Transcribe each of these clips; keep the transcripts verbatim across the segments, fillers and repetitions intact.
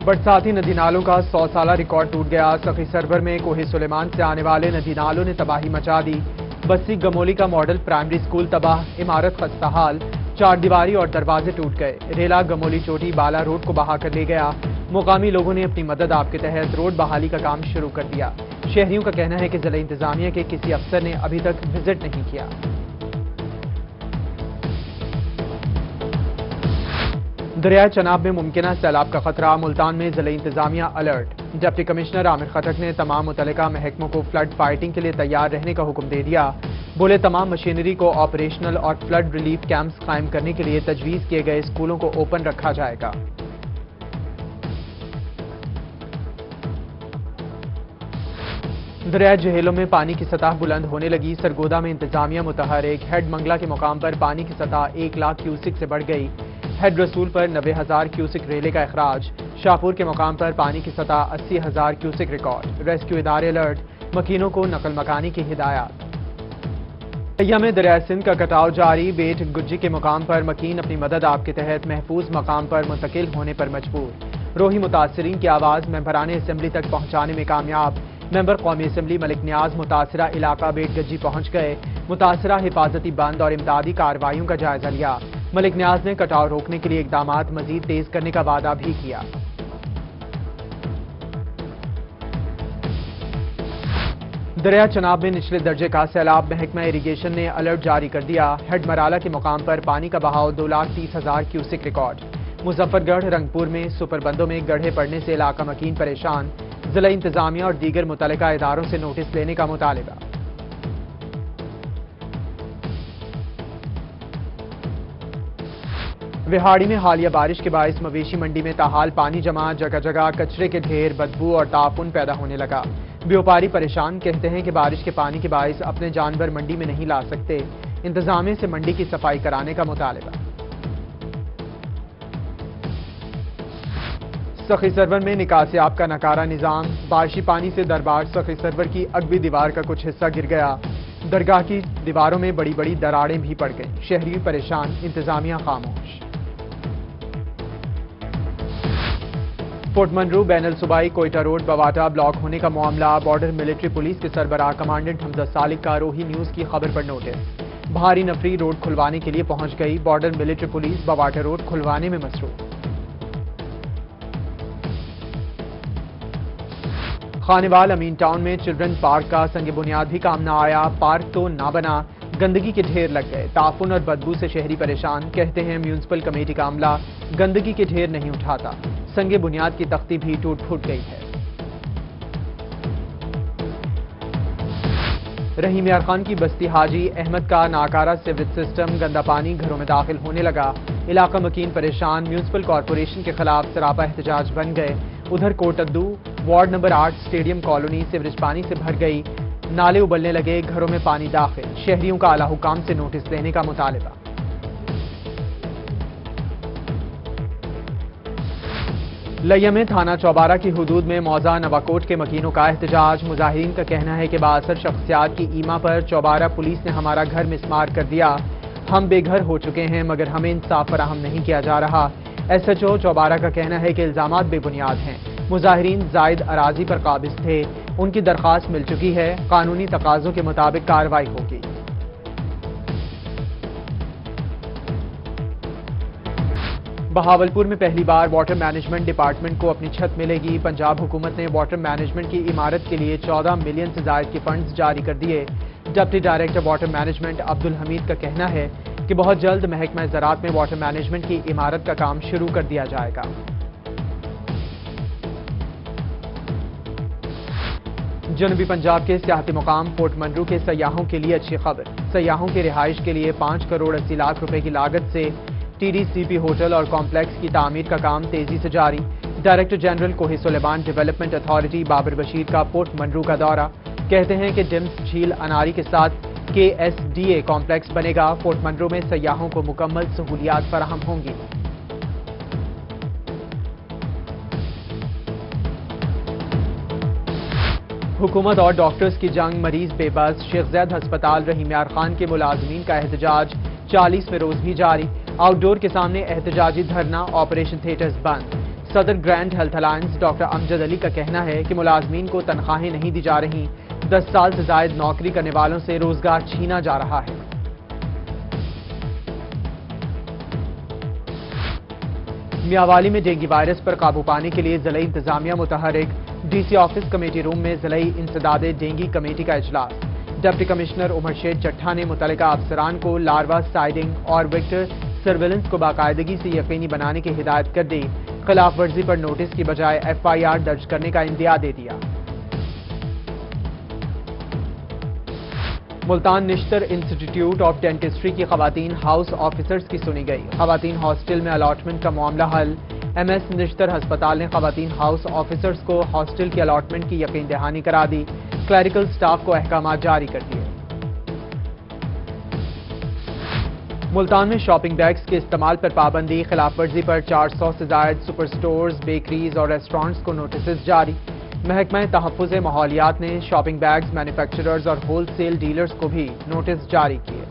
बरसाती नदी नालों का सौ साला रिकॉर्ड टूट गया। सखी सरवर में कोहे सुलेमान से आने वाले नदी नालों ने तबाही मचा दी। बस्ती गमोली का मॉडल प्राइमरी स्कूल तबाह, इमारत खस्ताहाल, चार दीवारी और दरवाजे टूट गए। रेला गमोली चोटी बाला रोड को बहा कर ले गया। मुकामी लोगों ने अपनी मदद आप के तहत रोड बहाली का काम शुरू कर दिया। शहरियों का कहना है कि जिला इंतजामिया के किसी अफसर ने अभी तक विजिट नहीं किया। दरियाए चनाब में मुमकिना सैलाब का खतरा, मुल्तान में जिला इंतजामिया alert. Deputy commissioner Aamir Khattak ने तमाम मुतल्लिका महकमों को फ्लड फाइटिंग के लिए तैयार रहने का हुक्म दे दिया। बोले तमाम मशीनरी को ऑपरेशनल और फ्लड रिलीफ कैंप्स कायम करने के लिए तजवीज किए गए स्कूलों को ओपन रखा जाएगा। दरिया जहेलों में पानी की सतह बुलंद होने लगी। सरगोदा में इंतजामिया मुतहरिक, हेड मंगला के मुकाम पर पानी की सतह एक लाख क्यूसिक से बढ़ गई। हेड रसूल पर नब्बे हजार क्यूसिक रेले का अखराज। शाहपुर के मुकाम पर पानी की सतह अस्सी हजार क्यूसिक रिकॉर्ड। रेस्क्यू इदारे अलर्ट, मकीनों को नकल मकानी की हिदायत। लिया में दरिया सिंध का कटाव जारी। बेट गुज्जी के मुकाम पर मकीन अपनी मदद आप के तहत महफूज मकाम पर मुंतकिल होने पर मजबूर। रोही मुतासरीन की आवाज मेंबरान असेंबली तक पहुंचाने में कामयाब। मेंबर कौमी असेंबली मलिक नियाज मुतासरा इलाका बेट गज्जी पहुंच गए। मुतासरा हिफाजती बंद और इमदादी कार्रवाइयों का जायजा लिया। मलिक नियाज ने कटाव रोकने के लिए इकदामात मजीद तेज करने का वादा भी किया। दरिया चनाब में निचले दर्जे का सैलाब, महकमा इरीगेशन ने अलर्ट जारी कर दिया। हेड मराला के मुकाम पर पानी का बहाव दो लाख तीस हजार क्यूसिक रिकॉर्ड। मुजफ्फरगढ़ रंगपुर में सुपरबंदों में गड्ढे पड़ने से इलाका मकीन परेशान। जिला इंतजामिया और दीगर मुतल्लिका इदारों से नोटिस लेने का मुतालिबा। विहाड़ी में हालिया बारिश के बायस मवेशी मंडी में ताहाल पानी जमा, जगह जगह कचरे के ढेर, बदबू और ताफुन पैदा होने लगा। व्यापारी परेशान, कहते हैं कि बारिश के पानी के बायस अपने जानवर मंडी में नहीं ला सकते। इंतजामिया से मंडी की सफाई कराने का मुतालिबा। सखी सरवर में निकासियाब का नकारा निजाम, बारिशी पानी से दरबार सखी सरवर की अगबी दीवार का कुछ हिस्सा गिर गया। दरगाह की दीवारों में बड़ी बड़ी दरारें भी पड़ गईं। शहरी परेशान, इंतजामिया खामोश। पोर्ट मंरू बैनल सूबाई कोयटा रोड बवाटा ब्लॉक होने का मामला। बॉर्डर मिलिट्री पुलिस के सरबराह कमांडेंट हमजा सालिक का रोही न्यूज की खबर पर नोटिस। भारी नफरी रोड खुलवाने के लिए पहुंच गई। Border military police Bawata road खुलवाने में मसरूफ। खानेवाल अमीन टाउन में चिल्ड्रन पार्क का संग बुनियाद भी काम न आया। पार्क तो ना बना, गंदगी के ढेर लग गए। ताफुन और बदबू से शहरी परेशान, कहते हैं म्यूनिसिपल कमेटी का अमला गंदगी के ढेर नहीं उठाता। संगे बुनियाद की तख्ती भी टूट फूट गई है। रहीम यार खान की बस्ती हाजी अहमद का नाकारा सीवरेज सिस्टम, गंदा पानी घरों में दाखिल होने लगा। इलाका मकीन परेशान, म्यूनिसिपल कॉरपोरेशन के खिलाफ सरापा एहतजाज बन गए। उधर कोटद्दू वार्ड नंबर आठ स्टेडियम कॉलोनी सीवरेज पानी से भर गई। नाले उबलने लगे, घरों में पानी दाखिल। शहरियों का आला हुकाम से नोटिस लेने का मुतालिबा। लिया में थाना चौबारा की हुदूद में मौजा नवाकोट के मकीनों का एहतजाज। मुजाहिरीन का कहना है कि बासर शख्सियात की ईमा पर चौबारा पुलिस ने हमारा घर मिसमार कर दिया। हम बेघर हो चुके हैं मगर हमें इंसाफ फराहम नहीं किया जा रहा। एस एच ओ चौबारा का कहना है कि इल्जामात बेबुनियाद हैं। मुजाहिरीन जायद अराजी पर काबिज थे, उनकी दरखास्त मिल चुकी है। कानूनी तकाजों के मुताबिक कार्रवाई होगी। बहावलपुर में पहली बार वाटर मैनेजमेंट डिपार्टमेंट को अपनी छत मिलेगी। पंजाब हुकूमत ने वाटर मैनेजमेंट की इमारत के लिए चौदह मिलियन से ज्यादा के फंड्स जारी कर दिए। Deputy director water management Abdul Hameed का कहना है कि बहुत जल्द महकमा ज़राअत में वाटर मैनेजमेंट की इमारत का काम शुरू कर दिया जाएगा। जनूबी पंजाब के सियाहती मुकाम पोर्ट मंरू के सयाहों के लिए अच्छी खबर। सयाहों की रिहाइश के लिए पाँच करोड़ अस्सी लाख रुपए की लागत से T D C P hotel और कॉम्प्लेक्स की तामीर का काम तेजी से जारी। Director general Kohe Suleman development authority Babar Bashir का पोर्ट मंरू का दौरा, कहते हैं कि डिम्स झील अनारी के साथ K S D A complex बनेगा। पोर्ट मंरू में सयाहों को मुकम्मल सहूलियात फराहम होंगी। हुकूमत और डॉक्टर्स की जंग, मरीज बेबस। शेख ज़ैद हस्पताल रहीम यार खान के मुलाजमीन का एहतजाज चालीसवें रोज भी जारी। आउटडोर के सामने एहतजाजी धरना, ऑपरेशन थिएटर्स बंद। صدر grand health alliance doctor Amjad Ali کا کہنا ہے کہ ملازمین کو تنخواہیں نہیں دی جا رہی، دس سال سے زائد نوکری کرنے والوں سے روزگار چھینا جا رہا ہے۔ میاوالی میں ڈینگی وائرس پر قابو پانے کے لیے ضلعی انتظامیہ متحرک، D C office committee room میں ضلعی انسداد ڈینگی کمیٹی کا اجلاس۔ ڈپٹی کمشنر عمر شیر چٹھا نے متعلقہ افسران کو لاروا سائڈنگ اور ویکٹر سرویلنس کو باقاعدگی سے یقینی بنانے کی ہدایت کر دی، خلاف ورزی پر نوٹس کی بجائے ایف آئی آر درج کرنے کا اندیا دے دیا۔ Multan Nishtar institute of dentistry کی خواتین ہاؤس آفیسرز کی سنی گئی۔ خواتین ہاسٹل میں الاٹمنٹ کا معاملہ حل۔ ایم ایس نشتر ہسپتال نے خواتین ہاؤس آفیسرز کو ہاسٹل کی الاٹمنٹ کی یقین دہانی کرا دی، کلیریکل سٹاف کو احکامات جاری کر دیے۔ ملتان میں شاپنگ بیگز کے استعمال پر پابندی، خلاف ورزی پر چار سو سے زائد سپر سٹورز، بیکریز اور ریسٹورنٹس کو نوٹسز جاری۔ محکمہ تحفظ ماحولیات نے شاپنگ بیگز مینوفیکچررز اور ہول سیل ڈیلرز کو بھی نوٹس جاری کیے۔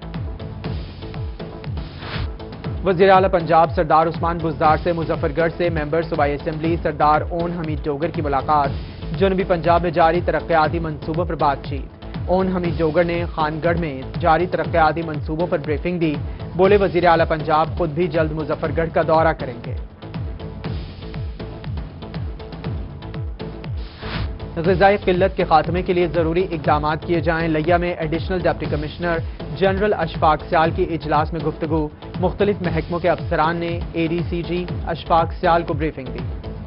وزیر اعلی پنجاب سردار عثمان بزدار سے مظفر گڑھ سے ممبر صوبائی اسمبلی سردار اون حمید ڈوگر کی ملاقات۔ جنوبی پنجاب میں جاری ترقیاتی منصوبوں پر بات چیت۔ اون حمید ڈوگر نے خان گڑھ میں جاری ترقیاتی منصوبوں پر بریفنگ دی، بولے وزیر اعلی پنجاب خود بھی جلد مظفر گڑھ کا دورہ کریں گے۔ غذائی قلت کے خاتمے کے لیے ضروری اقدامات کیے جائیں۔ لیا میں additional deputy commissioner general Ishfaq Sial کی اجلاس میں گفتگو، مختلف محکموں کے افسران نے اے ڈی سی جی اشفاق سیال کو بریفنگ دی۔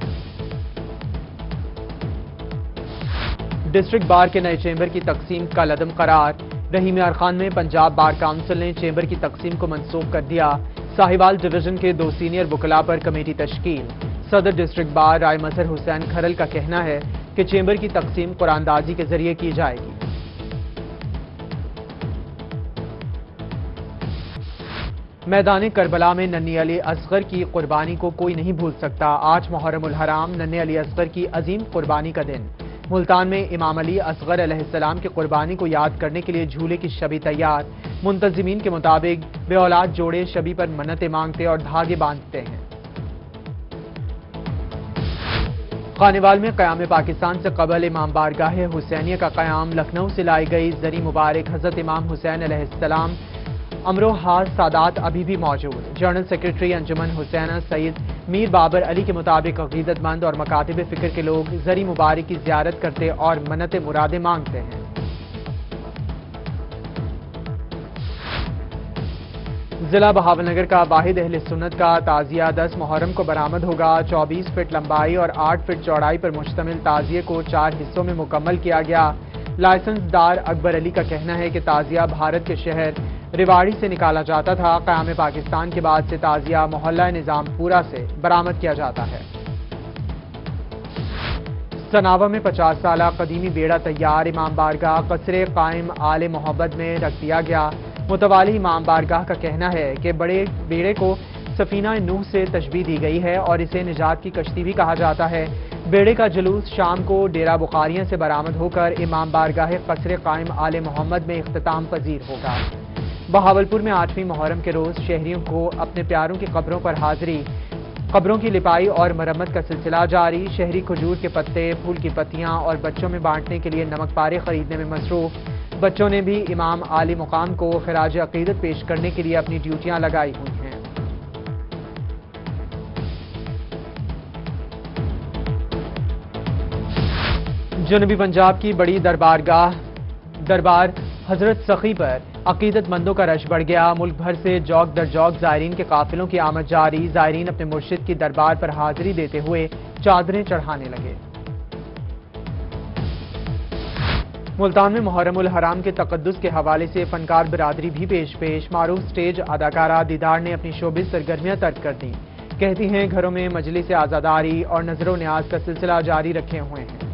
ڈسٹرکٹ بار کے نئے چیمبر کی تقسیم کل عدم قرار۔ رحیم یار خان میں پنجاب بار کونسل نے چیمبر کی تقسیم کو منسوخ کر دیا۔ ساہیوال ڈویژن کے دو سینئر وکلاء پر کمیٹی تشکیل۔ صدر ڈسٹرکٹ بار رائے مظہر حسین کھرل کا کہنا ہے کہ چیمبر کی تقسیم قرآن دازی کے ذریعے کی جائے گی۔ میدان کربلا میں ننھی علی اصغر کی قربانی کو کوئی نہیں بھول سکتا۔ آج محرم الحرام ننھی علی اصغر کی عظیم قربانی کا دن۔ ملتان میں امام علی اصغر علیہ السلام کی قربانی کو یاد کرنے کے لیے جھولے کی شبی تیار۔ منتظمین کے مطابق بے اولاد جوڑے شبی پر منتیں مانگتے اور دھاگے باندھتے ہیں۔ خانیوال میں قیام پاکستان سے قبل امام بارگاہ حسینیہ کا قیام۔ لکھنؤ سے لائی گئی زری مبارک حضرت امام حسین علیہ السلام امروہا سادات ابھی بھی موجود۔ جنرل سیکرٹری انجمن حسینہ سید میر بابر علی کے مطابق عقیدت مند اور مکاتب فکر کے لوگ زری مبارک کی زیارت کرتے اور منت مرادیں مانگتے ہیں۔ ضلع بہاولنگر کا واحد اہل سنت کا تعزیہ دس محرم کو برآمد ہوگا۔ چوبیس فٹ لمبائی اور آٹھ فٹ چوڑائی پر مشتمل تعزیے کو چار حصوں میں مکمل کیا گیا۔ لائسنس دار اکبر علی کا کہنا ہے کہ تعزیہ بھارت کے شہر ریواڑی سے نکالا جاتا تھا۔ قیام پاکستان کے بعد سے تعزیہ محلہ نظام پورہ سے برآمد کیا جاتا ہے۔ سناوا میں پچاس سالہ قدیمی بیڑا تیار، امام بارگاہ قصر قائم آل محبت میں رکھ دیا گیا۔ متوالی امام بارگاہ کا کہنا ہے کہ بڑے بیڑے کو سفینہ نوح سے تشبیہ دی گئی ہے اور اسے نجات کی کشتی بھی کہا جاتا ہے۔ بیڑے کا جلوس شام کو ڈیرہ بخاریاں سے برآمد ہو کر امام بارگاہ قصر قائم آل محمد میں اختتام پذیر ہوگا۔ بہاولپور میں آٹھویں محرم کے روز شہریوں کو اپنے پیاروں کی قبروں پر حاضری، قبروں کی لپائی اور مرمت کا سلسلہ جاری۔ شہری کھجور کے پتے، پھول کی پتیاں اور بچوں میں بانٹنے کے لیے نمک پارے خریدنے میں مصروف۔ بچوں نے بھی امام عالی مقام کو خراج عقیدت پیش کرنے کے لیے اپنی ڈیوٹیاں لگائی ہوئی ہیں۔ جنوبی پنجاب کی بڑی دربارگاہ دربار حضرت سخی پر عقیدت مندوں کا رش بڑھ گیا۔ ملک بھر سے جوک در جوک زائرین کے قافلوں کی آمد جاری۔ زائرین اپنے مرشد کی دربار پر حاضری دیتے ہوئے چادریں چڑھانے لگے۔ ملتان میں محرم الحرام کے تقدس کے حوالے سے فنکار برادری بھی پیش پیش۔ معروف سٹیج اداکارہ دیدار نے اپنی شوبز سرگرمیاں ترک کر دیں۔ کہتی ہیں گھروں میں مجلس عزاداری اور نظر و نیاز کا سلسلہ جاری رکھے ہوئے ہیں۔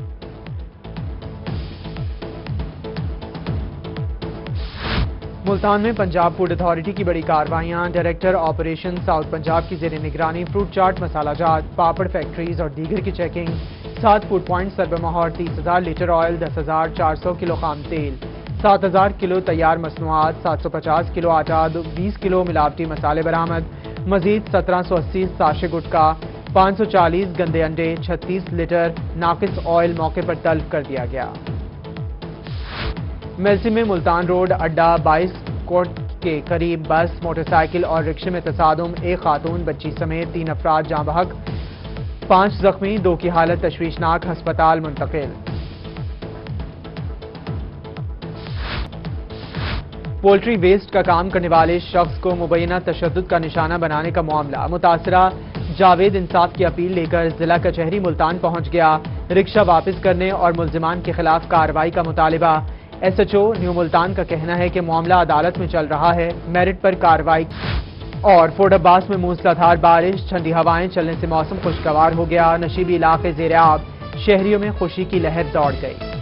ملتان میں پنجاب فوڈ اتھارٹی کی بڑی کارروائیاں۔ ڈائریکٹر آپریشن ساؤتھ پنجاب کی زیر نگرانی فروٹ چاٹ، مسالہ جات، پاپڑ فیکٹریز اور دیگر کی چیکنگ۔ سات فوڈ پوائنٹ سربہ مہر، تیس ہزار لیٹر آئل، دس ہزار چار سو کلو خام تیل، سات ہزار کلو تیار مصنوعات، سات سو پچاس کلو آٹا، بیس کلو ملاوٹی مسالے برآمد۔ مزید سترہ سو اسی ساشے گٹکا، پانچ سو چالیس گندے انڈے، چھتیس لیٹر ناقص آئل موقع پر تلف کر دیا گیا۔ میلسی میں ملتان روڈ اڈا بائیس کوٹ کے قریب بس، موٹر سائیکل اور رکشے میں تصادم، ایک خاتون بچی سمیت تین افراد جاں بحق، پانچ زخمی، دو کی حالت تشویشناک، ہسپتال منتقل۔ پولٹری ویسٹ کا کام کرنے والے شخص کو مبینہ تشدد کا نشانہ بنانے کا معاملہ، متاثرہ جاوید انصاف کی اپیل لے کر ضلع کچہری ملتان پہنچ گیا۔ رکشہ واپس کرنے اور ملزمان کے خلاف کارروائی کا مطالبہ۔ S H O new Multan کا کہنا ہے کہ معاملہ عدالت میں چل رہا ہے، میرٹ پر کارروائی۔ اور فورٹ عباس میں موسلا دھار بارش، ٹھنڈی ہوائیں چلنے سے موسم خوشگوار ہو گیا، نشیبی علاقے زیر آب، شہریوں میں خوشی کی لہر دوڑ گئی۔